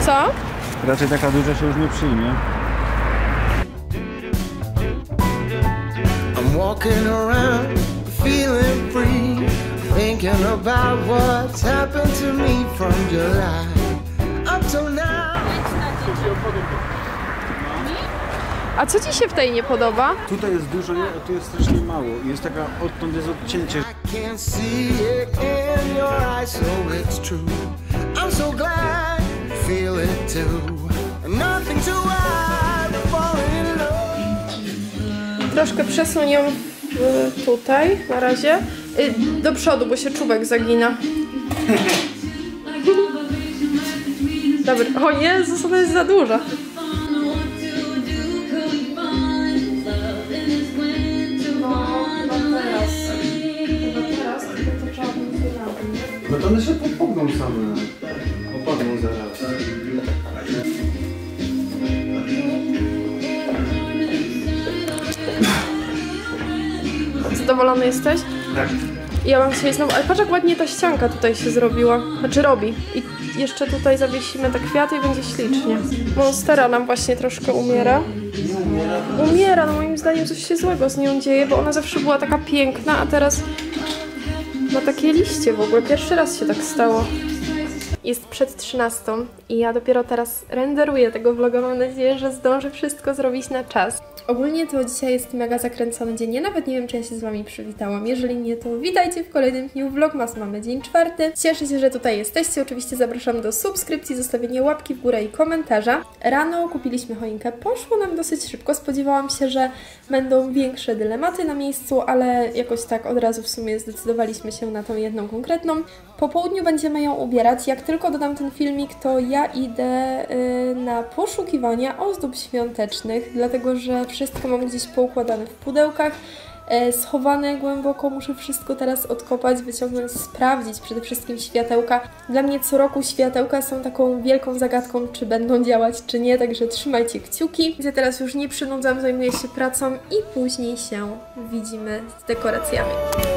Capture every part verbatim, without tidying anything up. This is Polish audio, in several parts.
Co? Raczej taka duża się już nie przyjmie. I'm walking around feeling free, thinking about what's happened to me from July up till now. A co ci się w tej nie podoba? Tutaj jest dużo, a tu jest strasznie mało. Jest taka, odtąd jest odcięcie. I can't see it in your eyes, so it's true. I'm so glad you feel it too. Nothing to hide, falling in love. Troszkę przesuń ją tutaj na razie. Do przodu, bo się czubek zagina. Dobra. O Jezus, ona jest za duża. No to one się podpogną same. Opadną zaraz. Zadowolony jesteś? Tak. Ja mam dzisiaj znowu... Ale patrz jak ładnie ta ścianka tutaj się zrobiła. Znaczy robi. I jeszcze tutaj zawiesimy te kwiaty i będzie ślicznie. Monstera nam właśnie troszkę umiera. Umiera, no moim zdaniem coś się złego z nią dzieje, bo ona zawsze była taka piękna, a teraz ma takie liście w ogóle. Pierwszy raz się tak stało. Jest przed trzynastą i ja dopiero teraz renderuję tego vloga. Mam nadzieję, że zdążę wszystko zrobić na czas. Ogólnie to dzisiaj jest mega zakręcony dzień. Ja nawet nie wiem, czy ja się z wami przywitałam. Jeżeli nie, to witajcie w kolejnym dniu Vlogmas. Mamy dzień czwarty. Cieszę się, że tutaj jesteście. Oczywiście zapraszam do subskrypcji, zostawienia łapki w górę i komentarza. Rano kupiliśmy choinkę. Poszło nam dosyć szybko. Spodziewałam się, że będą większe dylematy na miejscu, ale jakoś tak od razu w sumie zdecydowaliśmy się na tą jedną konkretną. Po południu będziemy ją ubierać. Jak tylko dodam ten filmik, to ja idę yy, na poszukiwania ozdób świątecznych, dlatego że wszystko mam gdzieś poukładane w pudełkach, yy, schowane głęboko. Muszę wszystko teraz odkopać, wyciągnąć, sprawdzić przede wszystkim światełka. Dla mnie co roku światełka są taką wielką zagadką, czy będą działać, czy nie, także trzymajcie kciuki. Ja teraz już nie przynudzam, zajmuję się pracą i później się widzimy z dekoracjami.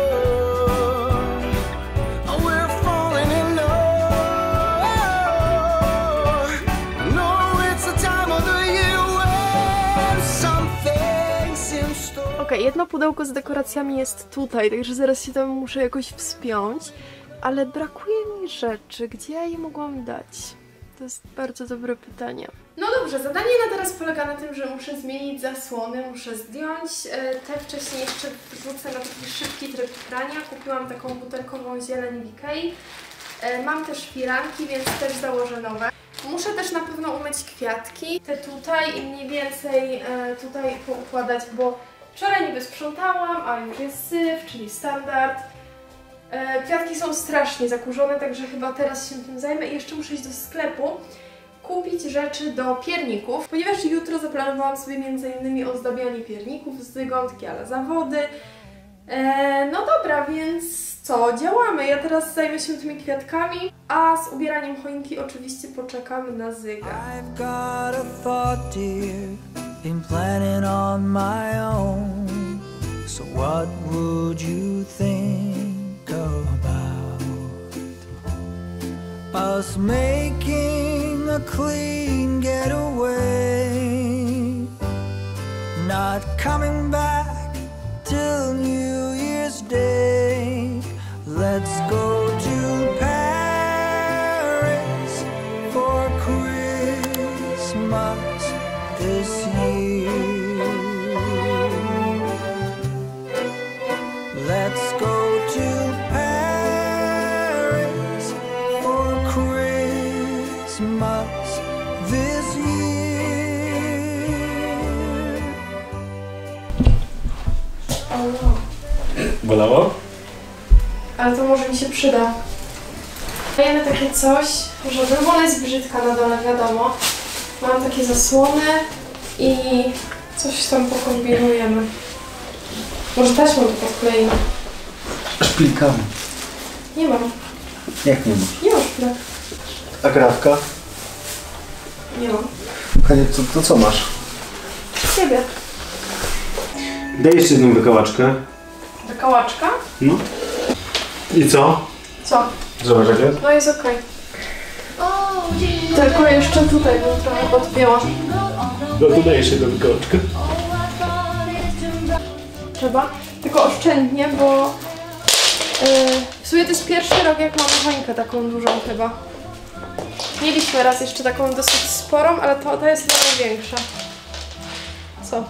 Okej, okay, jedno pudełko z dekoracjami jest tutaj, także zaraz się tam muszę jakoś wspiąć, ale brakuje mi rzeczy. Gdzie ja je mogłam dać? To jest bardzo dobre pytanie. No dobrze, zadanie na teraz polega na tym, że muszę zmienić zasłony, muszę zdjąć. Te wcześniej jeszcze wrzucę na taki szybki tryb prania. Kupiłam taką butelkową zieleń w Ikei. Mam też firanki, więc też założę nowe. Muszę też na pewno umyć kwiatki. Te tutaj i mniej więcej tutaj poukładać, bo wczoraj niby sprzątałam, a już jest syf, czyli standard. E, kwiatki są strasznie zakurzone, także chyba teraz się tym zajmę. I jeszcze muszę iść do sklepu, kupić rzeczy do pierników, ponieważ jutro zaplanowałam sobie między innymi ozdabianie pierników z gątki ale zawody. E, no dobra, więc co? Działamy. Ja teraz zajmę się tymi kwiatkami, a z ubieraniem choinki oczywiście poczekam na Zyga. I've got a thought, dear. Been planning on my own. So what would you think about us making a clean getaway, not coming back till New Year's Day? Let's go to Paris for Christmas this year. Let's go to Paris for Christmas this year. Oh no. Bolało? Ale to może mi się przyda. Dajemy takie coś, żeby, bo ona jest brzydka na dole, wiadomo. Mam takie zasłony i coś tam pokombinujemy. Może taśmą to podkleimy. Szpilkami. Nie mam. Jak nie masz? Nie mam szpilek. A grafka? Nie mam. Hanie, to, to co masz? Ciebie. Daj jeszcze jedną wykałaczkę. Wykałaczka? No. I co? Co? Zobacz jak jest? No jest okej. Okay. O, Tylko jeszcze tutaj bym trochę podpięła. No tu dajesz jedną kołeczkę. Trzeba, tylko oszczędnie, bo yy, w sumie to jest pierwszy rok, jak mamy choinkę taką dużą chyba. Mieliśmy raz jeszcze taką dosyć sporą, ale to, ta jest chyba największa. Co?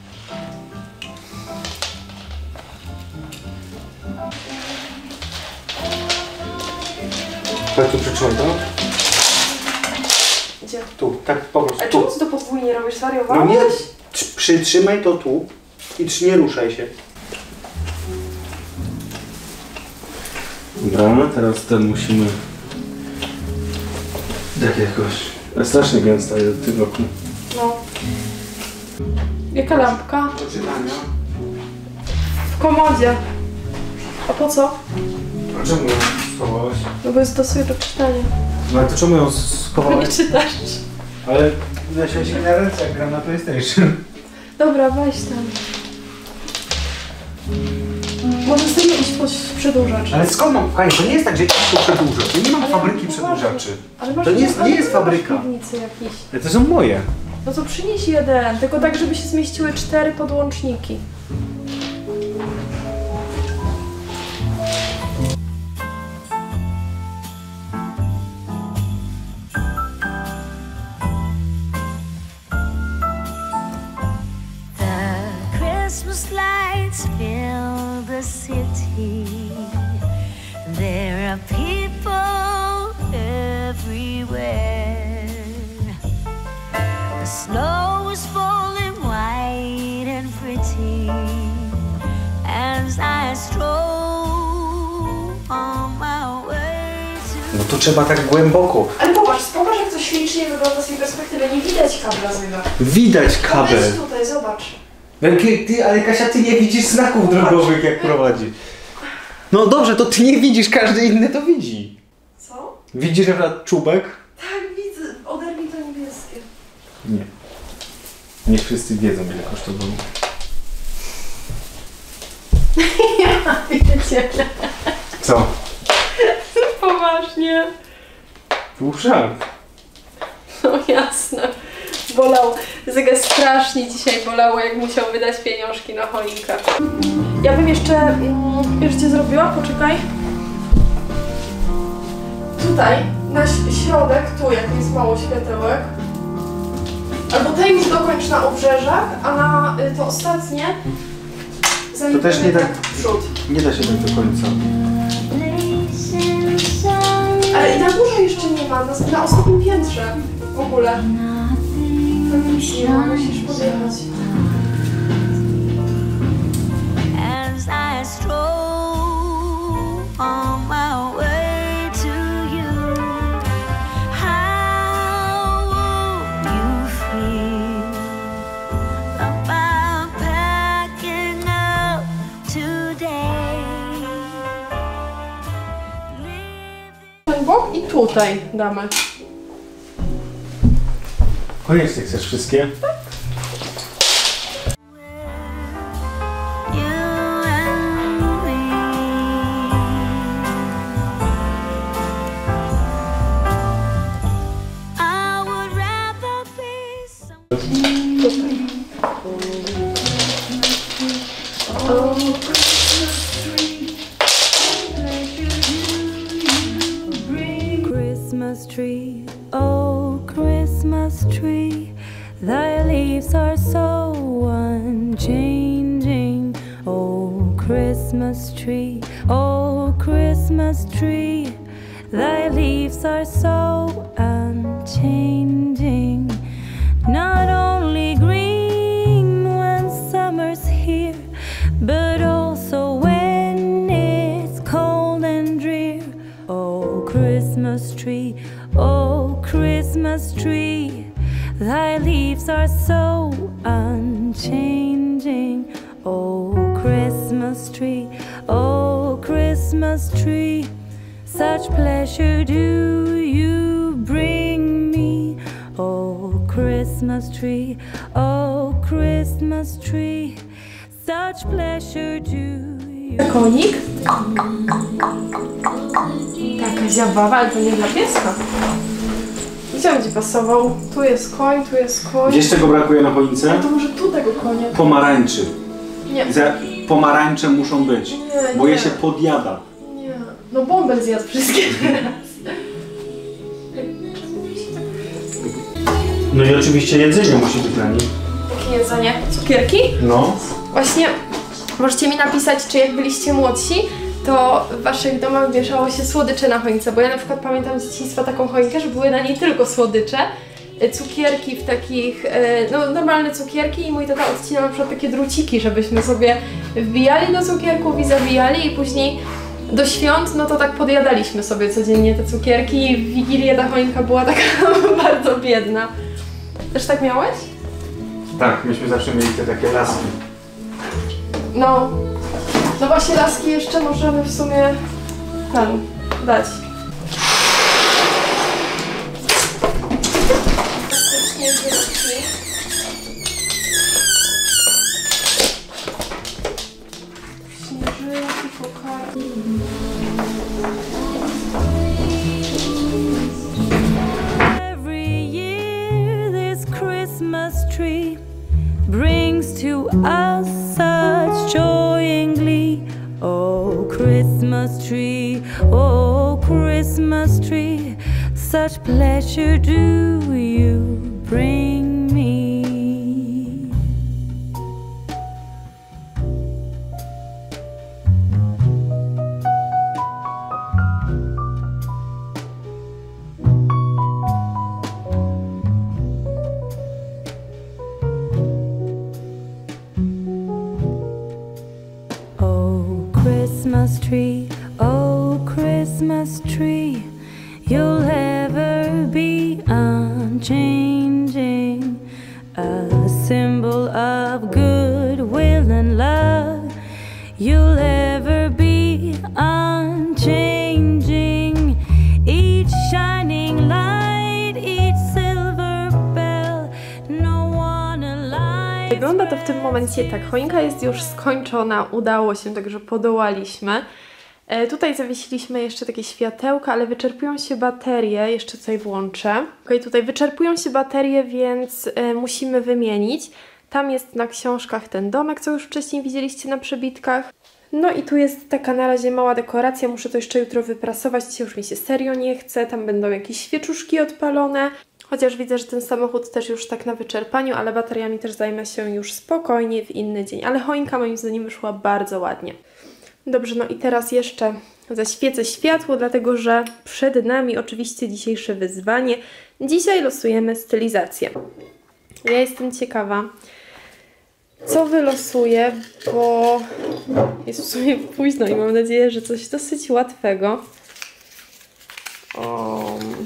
Tak tu przytrzymaj to. Gdzie? Tu, tak po prostu. A czemu ty to podwójnie robisz? No Zwariowałeś? nie, tr- przytrzymaj to tu i trz- nie ruszaj się. Dobra, teraz ten musimy... Tak jakoś... Ale strasznie gęsta jest w tym roku. No. Jaka lampka? Do czytania. W komodzie. A po co? A czemu ją schowałaś? No bo jest dosyć do czytania. No ale to czemu ją Bo schowałaś? nie czytasz. Ale ja się na ręce jak gram na PlayStation. Dobra, weź tam. Może sobie iść po przedłużacz. Ale skąd mam? Kochani, to nie jest tak, że idę po przedłużacz. Ja nie mam Ale fabryki poważnie. przedłużaczy. Ale masz To nie jest- ale nie jest masz fabryka. w piwnicy jakiś. Ale to są moje. No to przynieś jeden, tylko tak, żeby się zmieściły cztery podłączniki. The Christmas lights fill the city. There are people everywhere. The snow is falling white and pretty as I stroll on my way to. No to trzeba tak głęboko. Ale popatrz, popatrz jak to ślicznie wygląda z tej perspektywy. Nie widać kabla złego. Widać kabel. Weź tutaj, zobacz. Wielkie, ty, ale Kasia, ty nie widzisz znaków drogowych jak prowadzi. No dobrze, to ty nie widzisz, każdy inny to widzi. Co? Widzisz na przykład czubek? Tak, widzę. Oderwij to niebieskie. Nie. Niech wszyscy wiedzą, ile kosztowało. Ja wiecie. Co? Poważnie. Był żart. No jasne. Bolał. Zyga strasznie dzisiaj bolało, jak musiał wydać pieniążki na choinkę. Ja bym jeszcze... Mm, wiesz gdzie zrobiła? Poczekaj. Tutaj, na ś- środek, tu jak jest mało światełek. Albo te już dokończ na obrzeżach, a na y, to ostatnie... To też nie tak- w przód. Nie da się tak do końca. Ale i na górze jeszcze nie ma, na, na ostatnim piętrze w ogóle. Tam nic nie ma, musisz podjechać. As I stroll on my way to you, how would you feel about packing up today? Ten bok i tutaj damy. Koniecznie chcesz wszystkie? You and me. I would rather be some. Christmas tree, oh Christmas tree, thy leaves are so unchanging. Oh Christmas tree, oh Christmas tree, thy leaves are so unchanging. Not only green when summer's here, but also when it's cold and drear. Oh Christmas tree, oh Christmas tree, thy leaves are so unchanging. Oh Christmas tree, oh Christmas tree, such pleasure do you bring me. Oh Christmas tree, oh Christmas tree, such pleasure do you. Konik? Taka zabawa, ale to nie dla pieska. Gdzie będzie pasował? Tu jest koń, tu jest koń. Wiesz, czego brakuje na choince? A to może tu tego konia? Pomarańczy. Nie. Za- Pomarańcze muszą być, Nie, bo je nie. się podjada. Nie. No bąbel zjadł wszystkie teraz. No i oczywiście jedzenie musi być na nim. Jakie jedzenie? Cukierki? No. Właśnie możecie mi napisać, czy jak byliście młodsi, to w waszych domach wieszało się słodycze na choince, bo ja na przykład pamiętam z dzieciństwa taką choinkę, że były na niej tylko słodycze, cukierki w takich, no normalne cukierki i mój tata odcinał na przykład takie druciki, żebyśmy sobie wbijali do cukierków i zawijali i później do świąt, no to tak podjadaliśmy sobie codziennie te cukierki i w Wigilię ta choinka była taka bardzo biedna. Też tak miałeś? Tak, myśmy zawsze mieli te takie laski. No, no właśnie laski jeszcze możemy w sumie tam dać. Śnieżyki, kokarki. Every year this Christmas tree brings to us such joy and glee. Oh, Christmas tree, oh, Christmas tree, such pleasure do you bring me. Christmas tree, oh Christmas tree, you'll ever be unchanging, a symbol of goodwill and love. You'll ever be unchanging, each shining light, each silver bell, no one alive. Wygląda to w tym momencie tak, choinka jest już skończona, udało się, także podołaliśmy. E, tutaj zawiesiliśmy jeszcze takie światełka, ale wyczerpują się baterie, jeszcze tutaj włączę. Ok, tutaj wyczerpują się baterie, więc e, musimy wymienić. Tam jest na książkach ten domek, co już wcześniej widzieliście na przebitkach. No i tu jest taka na razie mała dekoracja, muszę to jeszcze jutro wyprasować, dzisiaj już mi się serio nie chce, tam będą jakieś świeczuszki odpalone. Chociaż widzę, że ten samochód też już tak na wyczerpaniu, ale bateriami też zajmę się już spokojnie w inny dzień. Ale choinka moim zdaniem wyszła bardzo ładnie. Dobrze, no i teraz jeszcze zaświecę światło, dlatego że przed nami oczywiście dzisiejsze wyzwanie. Dzisiaj losujemy stylizację. Ja jestem ciekawa, co wylosuję, bo jest w sumie późno i mam nadzieję, że coś dosyć łatwego. O...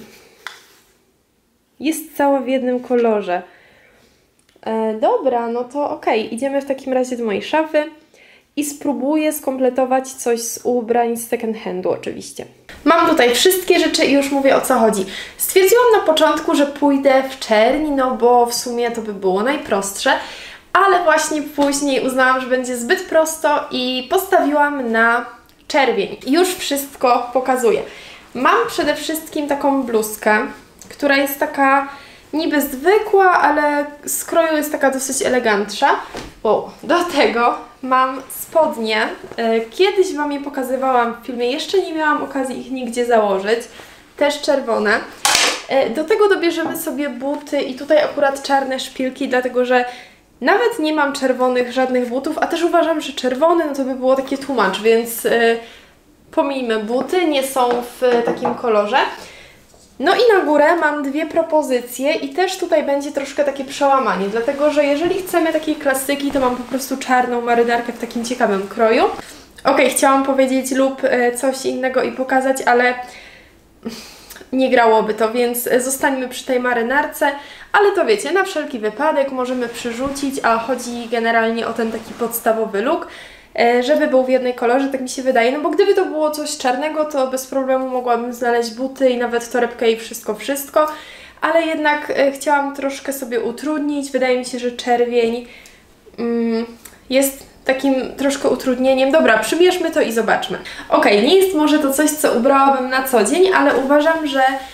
Jest cała w jednym kolorze. E, dobra, no to okej, okay. Idziemy w takim razie do mojej szafy i spróbuję skompletować coś z ubrań z second handu oczywiście. Mam tutaj wszystkie rzeczy i już mówię, o co chodzi. Stwierdziłam na początku, że pójdę w czerni, no bo w sumie to by było najprostsze, ale właśnie później uznałam, że będzie zbyt prosto i postawiłam na czerwień. Już wszystko pokazuję. Mam przede wszystkim taką bluzkę, która jest taka niby zwykła, ale z kroju jest taka dosyć elegantsza. O, do tego mam spodnie. Kiedyś Wam je pokazywałam w filmie, jeszcze nie miałam okazji ich nigdzie założyć. Też czerwone. Do tego dobierzemy sobie buty i tutaj akurat czarne szpilki, dlatego że nawet nie mam czerwonych żadnych butów, a też uważam, że czerwony no to by było takie tłumacz, więc yy, pomijmy buty, nie są w takim kolorze. No i na górę mam dwie propozycje i też tutaj będzie troszkę takie przełamanie, dlatego że jeżeli chcemy takiej klasyki, to mam po prostu czarną marynarkę w takim ciekawym kroju. Ok, chciałam powiedzieć lub coś innego i pokazać, ale nie grałoby to, więc zostańmy przy tej marynarce, ale to wiecie, na wszelki wypadek możemy przyrzucić, a chodzi generalnie o ten taki podstawowy look, żeby był w jednej kolorze, tak mi się wydaje, no bo gdyby to było coś czarnego, to bez problemu mogłabym znaleźć buty i nawet torebkę i wszystko, wszystko, ale jednak chciałam troszkę sobie utrudnić, wydaje mi się, że czerwień mm, jest takim troszkę utrudnieniem. Dobra, przymierzmy to i zobaczmy. Ok, nie jest może to coś, co ubrałabym na co dzień, ale uważam, że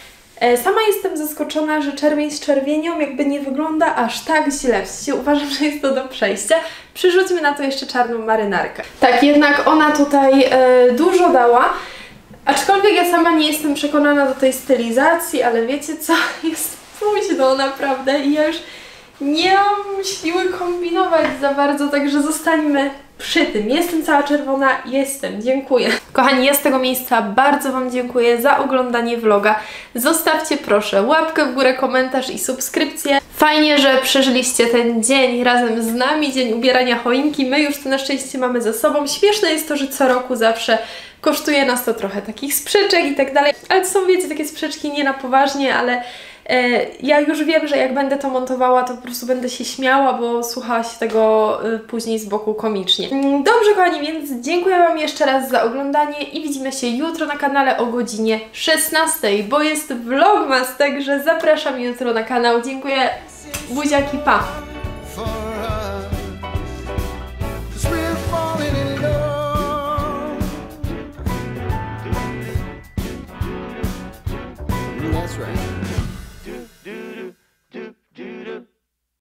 Sama jestem zaskoczona, że czerwień z czerwienią jakby nie wygląda aż tak źle. W sensie uważam, że jest to do przejścia. Przyrzućmy na to jeszcze czarną marynarkę. Tak, jednak ona tutaj e, dużo dała. Aczkolwiek ja sama nie jestem przekonana do tej stylizacji, ale wiecie co? Jest późno naprawdę i ja już nie mam siły kombinować za bardzo, także zostańmy przy tym. Jestem cała czerwona, jestem, dziękuję. Kochani, ja z tego miejsca bardzo Wam dziękuję za oglądanie vloga. Zostawcie proszę łapkę w górę, komentarz i subskrypcję. Fajnie, że przeżyliście ten dzień razem z nami, dzień ubierania choinki. My już to na szczęście mamy za sobą. Śmieszne jest to, że co roku zawsze kosztuje nas to trochę takich sprzeczek i tak dalej. Ale to są, wiecie, takie sprzeczki nie na poważnie, ale e, ja już wiem, że jak będę to montowała, to po prostu będę się śmiała, bo słuchała się tego e, później z boku komicznie. Dobrze, kochani, więc dziękuję Wam jeszcze raz za oglądanie i widzimy się jutro na kanale o godzinie szesnastej, bo jest vlogmas, także zapraszam jutro na kanał. Dziękuję, buziaki, pa! for us. 'Cause we're falling in love. That's right.